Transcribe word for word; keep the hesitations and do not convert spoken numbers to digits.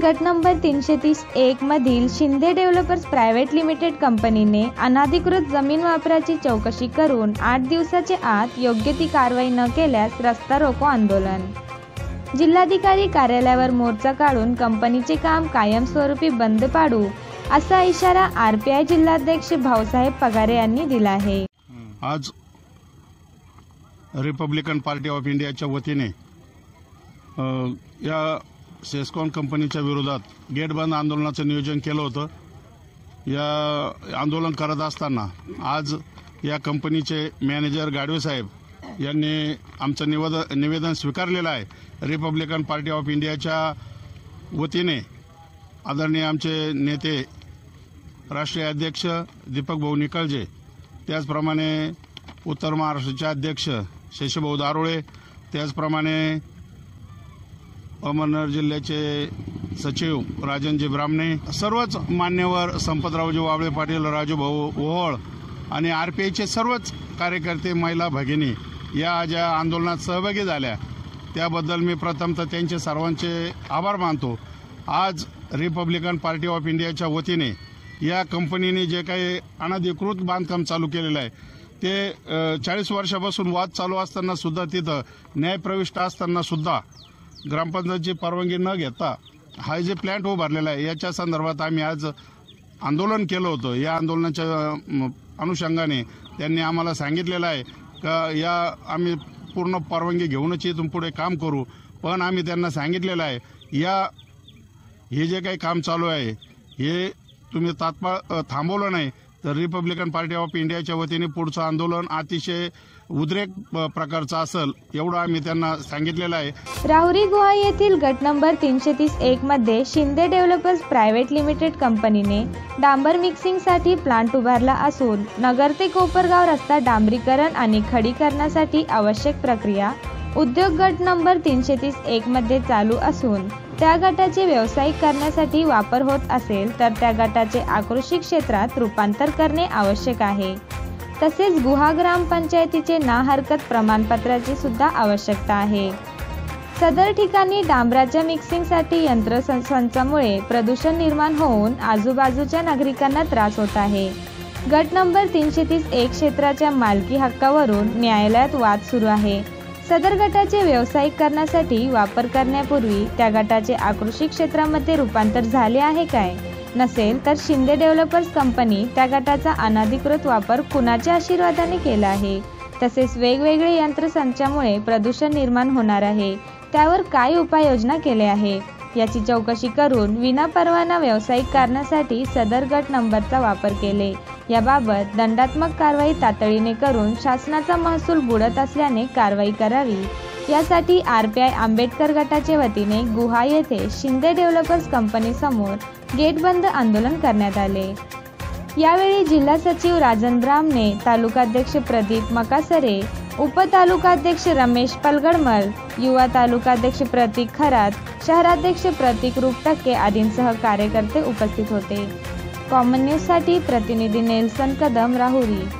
गट नंबर तीनशे तीस एक मधील शिंदे डेव्हलपर्स प्रायव्हेट लिमिटेड कंपनीने अनधिकृत जमीन वापराची चौकशी करून आठ दिवसाच्या आत योग्य ती कारवाई न केल्यास रस्ता रोको आंदोलन. जिल्हाधिकारी कार्यालयावर मोर्चा काढून कंपनीचे काम कायमस्वरूपी बंद पाडू असा इशारा आरपीआय जिल्हाध्यक्ष भाऊसाहेब पगारे यांनी दिला आहे. आज रिपब्लिकन पार्टी ऑफ इंडियाच्या वतीने या सेस्कॉन कंपनीच्या विरोधात गेट बंद आंदोलनाचं नियोजन केलं होतं. या आंदोलन करत असताना आज या कंपनीचे मॅनेजर गाडवे साहेब यांनी आमचं निवेदन निवेदन स्वीकारलेलं आहे. रिपब्लिकन पार्टी ऑफ इंडियाच्या वतीने आदरणीय आमचे नेते राष्ट्रीय अध्यक्ष दीपक भाऊ निकळजे, त्याचप्रमाणे उत्तर महाराष्ट्राचे अध्यक्ष शशीभाऊ दारोळे, त्याचप्रमाणे अहमदनगर जिल्ह्याचे सचिव राजनजी ब्राह्मणे, सर्वच मान्यवर संपतरावजी वाबळे पाटील, राजूभाऊ ओहोळ आणि आरपीआयचे सर्वच कार्यकर्ते, महिला भगिनी या ज्या आंदोलनात सहभागी झाल्या त्याबद्दल मी प्रथमतः त्यांचे सर्वांचे आभार मानतो. आज रिपब्लिकन पार्टी ऑफ इंडियाच्या वतीने या कंपनीने जे काही अनधिकृत बांधकाम चालू केलेलं आहे ते चाळीस वर्षापासून वाद चालू असताना सुद्धा, तिथं न्यायप्रविष्ट असताना सुद्धा ग्रामपंचायतची परवानगी न घेता हा जे प्लॅन्ट उभारलेला आहे याच्या संदर्भात आम्ही आज आंदोलन केलं होतं. या आंदोलनाच्या अनुषंगाने त्यांनी आम्हाला सांगितलेलं आहे का या आम्ही पूर्ण परवानगी घेऊनच इथून पुढे काम करू. पण आम्ही त्यांना सांगितलेलं आहे या हे जे काही काम चालू आहे हे तुम्ही तात्काळ थांबवलं नाही तर रिपब्लिकन पार्टी ऑफ इंडियाच्या वतीने पुढचं आंदोलन अतिशय उद्रेक प्रकारचं असेल एवढं आम्ही त्यांना सांगितलेलं आहे. राहुरी गुहा येथील गट नंबर तीनशे तीस एक मध्ये शिंदे डेव्हलपर्स प्रायव्हेट लिमिटेड कंपनीने डांबर मिक्सिंगसाठी प्लांट उभारला असून नगर ते कोपरगाव रस्ता डांबरीकरण आणि खडीकरणासाठी आवश्यक प्रक्रिया उद्योग गट नंबर तीनशे तीस एक मध्ये चालू असून त्या गटाचे व्यावसायिक करण्यासाठी वापर होत असेल तर त्या गटाचे आकृषी क्षेत्रात रूपांतर करणे आवश्यक आहे. तसेच गुहा ग्रामपंचायतीचे ना हरकत प्रमाणपत्राची सुद्धा आवश्यकता आहे. सदर ठिकाणी डांबराच्या मिक्सिंगसाठी यंत्रसंचामुळे प्रदूषण निर्माण होऊन आजूबाजूच्या नागरिकांना त्रास होत आहे. गट नंबर तीनशे तीस एक क्षेत्राच्या मालकी हक्कावरून न्यायालयात वाद सुरू आहे. सदर गटाचे व्यावसायिक करण्यासाठी वापर करण्यापूर्वी त्या गटाचे आकृषी क्षेत्रामध्ये रूपांतर झाले आहे काय? नसेल तर शिंदे डेव्हलपर्स कंपनी त्या गटाचा अनधिकृत वापर कुणाच्या आशीर्वादाने केला आहे? तसेच वेगवेगळे यंत्रसंचामुळे प्रदूषण निर्माण होणार आहे, त्यावर काय उपाययोजना केले आहे याची चौकशी करून विनापरवाना व्यावसायिक कारणासाठी सदर गट नंबरचा वापर केले याबाबत दंडात्मक कारवाई तातडीने करून शासनाचा महसूल बुडत असल्याने कारवाई करावी यासाठी आरपीआय आंबेडकर गटाच्या वतीने गुहा येथे शिंदे डेव्हलपर्स कंपनी समोर गेट बंद आंदोलन करण्यात आले. यावेळी जिल्हा सचिव राजन ब्राह्मणे, तालुकाध्यक्ष प्रदीप मकासरे, उपतालुकाध्यक्ष रमेश पलगडमल, युवा तालुकाध्यक्ष प्रतीक खरात, शहराध्यक्ष प्रतीक रुपटक्के आदींसह कार्यकर्ते उपस्थित होते. कॉमन न्यूज साठी प्रतिनिधी नेल्सन कदम, राहुरी.